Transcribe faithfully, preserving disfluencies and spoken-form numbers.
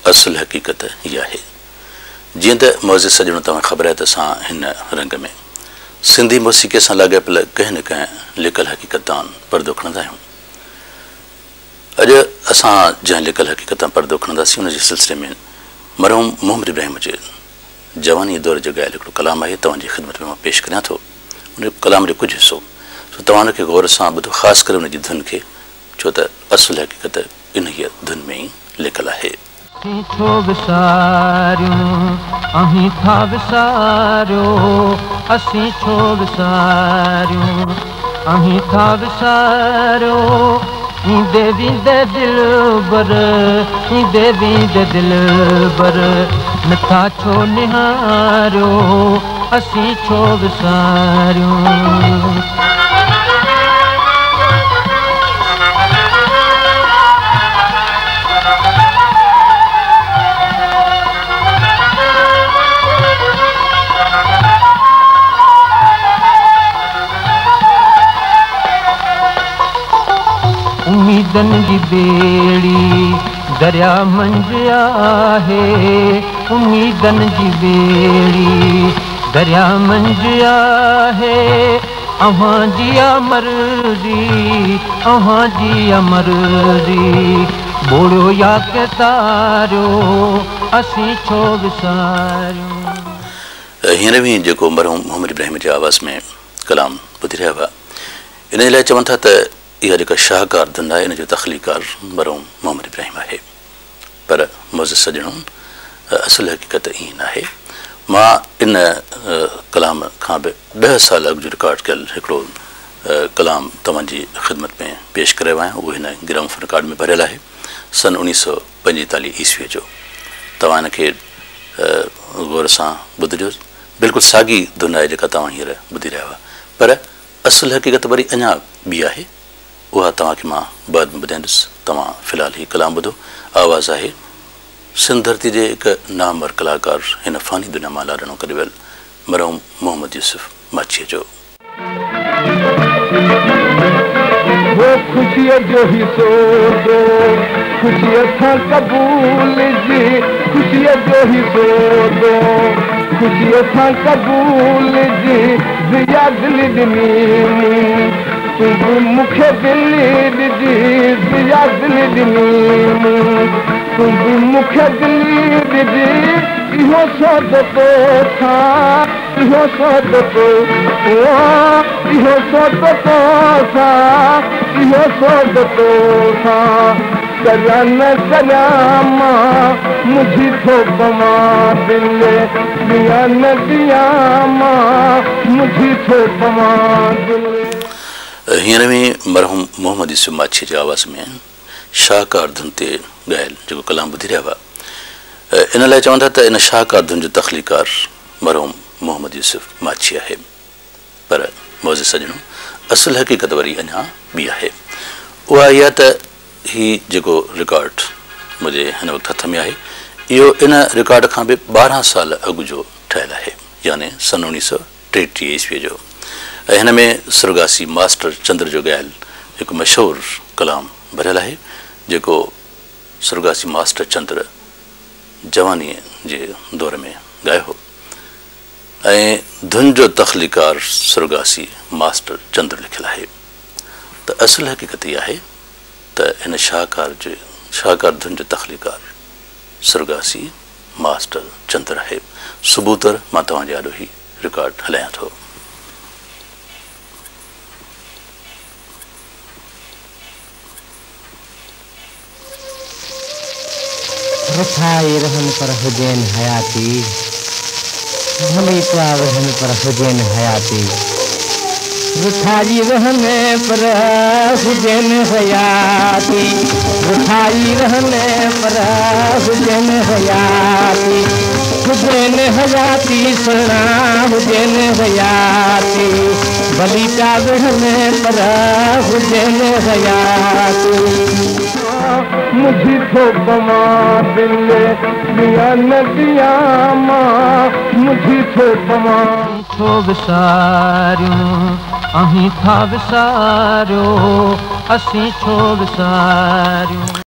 असुल हक़ीक़त इहा आहे। जीअं त मौज़िज़ सॼणो तव्हां ख़बर आहे त असां हिन रंग में सिंधी मौसीक़ीअ सां लाॻापियल कंहिं न कंहिं लिकल हक़ीक़त तां पर्दो खणंदा आहियूं। अॼु असां जंहिं लिकल हक़ीक़त तां पर्दो खणंदासीं उन जे सिलसिले में मरहूम मोहम्मद इब्राहिम जे जवानी दौर जो ॻायल हिकिड़ो कलाम आहे, तव्हांजी ख़िदमत में मां पेश करियां थो। उन कलाम जो कुझु हिसो सो तव्हां उनखे गौर सां ॿुधो, ख़ासि करे उनजी धुन खे, छो त असुल हक़ीक़त इन ई धुन में ई लिकल आहे। छो विसारियूं अहीं था विसारियो, असीं छो विसारियूं अहीं था विसारियो, ईंदे वींदे दिलबर ईंदे वींदे दिलबर नथा छो निहारियो, असीं छो विसारियूं। उम्मीदन जी बेड़ी दरिया मंझ आहे, उम्मीदन जी बेड़ी दरिया मंझ आहे, अव्हां जी मर्ज़ी अव्हां जी मर्ज़ी बोड़ियो या के तारियो, असीं छो विसारियूं। हींअर बि जेको मरहूम मोहम्मद इब्राहिम जे आवाज़ में कलाम ॿुधी रहिया हुआ, इन लाइ चवनि था त इहा जेका शाहकार धुन आहे इन जो तख़लीकार मरहूम मोहम्मद इब्राहिम आहे। पर मौज़िज़ सॼणो असुल हक़ीक़त ईअं न आहे। मां इन कलाम खां बि ॾह साल अॻु जो रिकॉर्ड कयल हिकिड़ो कलाम तव्हांजी ख़िदमत में पेश करे आहियां। उहो हिन ग्रामोफोन रिकॉर्ड में भरियल आहे, सन उणिवीह सौ पंजेतालीह ईस्वीअ जो। तव्हां हिनखे गौर सां ॿुधिजो। बिल्कुलु साॻी धुन आहे जेका तव्हां हींअर ॿुधी रहिया हुआ, पर असुल हक़ीक़त वरी अञा ॿी आहे, उहा तव्हांखे मां बाद में ॿुधाईंदुसि। तव्हां फ़िलहाल ही कलाम ॿुधो। आवाज़ आहे सिंध धरती जे हिकु नामवर कलाकार हिन फ़ानी दुनिया मां लाॾणो करे वियल मरहूम मोहम्मद यूसुफ माछीअ जो। वो खुशीअ जो हिसो दो, खुशीअ सां क़बूल जी, खुशीअ जो हिसो दो, खुशीअ सां क़बूल जी ज़िया दिल ॾिनी, तूं मूंखे दिल ॾिजी ज़िया दिल ॾिनी, तूं मूंखे दिल ॾिजी इहो सौदो सां इहो सौदो इहो सौदो सां इहो सौदो सां करिया न करिया मां मुंहिंजी थोप मां दिल दिया न दिया मां मुंहिंजी थोप मां दिल। हींअर में मरहूम मोहम्मद यूसुफ माछी जे आवाज़ में शाहकार धुन ते ॻायल जेको कलाम ॿुधी रहिया हुआ, इन लाइ चवंदा त इन शाहकार धुन जो तख़लीकार मरहूम मोहम्मद यूसुफ माछी आहे। पर मौज़िज़ सॼणो असुल हक़ीक़त वरी अञा ॿी आहे। उहा इहा त ही जेको रिकॉर्ड मुंहिंजे हिन वक़्तु हथ में आहे, इहो इन रिकॉर्ड खां बि ॿारहं साल अॻु जो ठहियलु आहे, यानी सन उणिवीह सौ टेटीह ईस्वीअ जो। ऐं हिन में सुरगासी मास्टर चंद्र जो ॻायल हिकु मशहूरु कलाम भरियल आहे, जेको सुरगासी मास्टर चंद्र जवानीअ जे दौर में ॻायो हो। ऐं धुन जो तख़लीकार सुरगासी मास्टर चंद्र लिखियलु आहे। त असुल हक़ीक़त इहा आहे त हिन शाहकार जे शाहकार धुन जो तख़लीकार सुरगासी मास्टर चंद्र आहे। सबूतर मां तव्हांजे आॾो ई रिकॉर्ड हलायां थो। रुठाई रहन पर हुजैन हयाती, हमेशा रहन पर हुजैन हयाती, रुठाई रहन पर हुजैन हयाती, रुठाई रहन पर हुजैन हयाती, हुजैन हयाती सुना हुजैन हयाती, बलीटा रहन पर हुजैन हयाती, मुझी थोप मां दिल दिया न दिया मां मुझी थोप मां। छो विसारियूं अहीं था विसारियो, असीं छो विसारियूं।